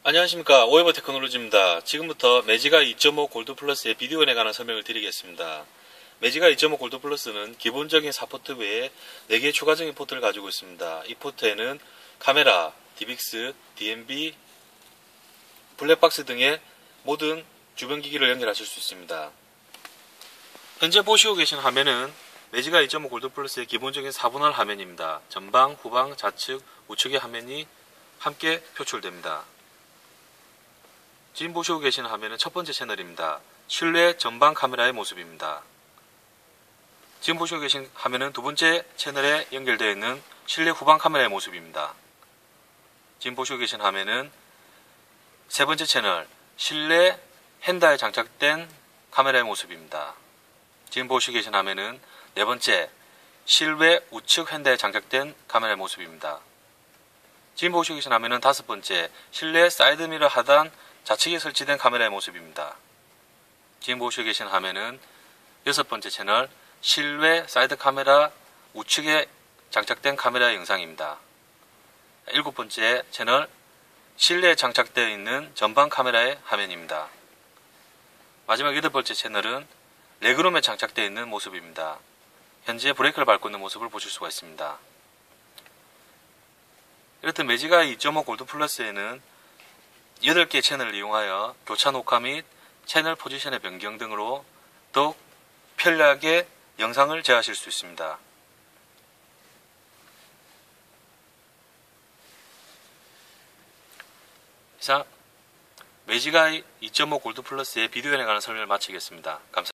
안녕하십니까, 오에버 테크놀로지입니다. 지금부터 매지가이 2.5 골드 플러스의 비디오에 관한 설명을 드리겠습니다. 매지가이 2.5 골드 플러스는 기본적인 4포트 외에 4개의 추가적인 포트를 가지고 있습니다. 이 포트에는 카메라, DBX, DMB, 블랙박스 등의 모든 주변 기기를 연결하실 수 있습니다. 현재 보시고 계신 화면은 매지가이 2.5 골드 플러스의 기본적인 4분할 화면입니다. 전방, 후방, 좌측, 우측의 화면이 함께 표출됩니다. 지금 보시고 계시는 화면은 첫 번째 채널입니다. 실내 전방 카메라의 모습입니다. 지금 보시고 계신 화면은 두 번째 채널에 연결되어 있는 실내 후방 카메라의 모습입니다. 지금 보시고 계신 화면은 세 번째 채널 실내 핸다에 장착된 카메라의 모습입니다. 지금 보시고 계신 화면은 네 번째 실외 우측 핸다에 장착된 카메라의 모습입니다. 지금 보시고 계신 화면은 다섯 번째 실내 사이드미러 하단 좌측에 설치된 카메라의 모습입니다. 지금 보시고 계신 화면은 여섯 번째 채널 실외 사이드 카메라 우측에 장착된 카메라 영상입니다. 일곱 번째 채널 실내에 장착되어 있는 전방 카메라의 화면입니다. 마지막 여덟 번째 채널은 레그룸에 장착되어 있는 모습입니다. 현재 브레이크를 밟고 있는 모습을 보실 수가 있습니다. 이렇듯 매지가이 2.5 골드 플러스에는 8개의 채널을 이용하여 교차 녹화 및 채널 포지션의 변경 등으로 더욱 편리하게 영상을 제어하실 수 있습니다. 이상 매지가이 2.5 골드 플러스의 비디오에 관한 설명을 마치겠습니다. 감사합니다.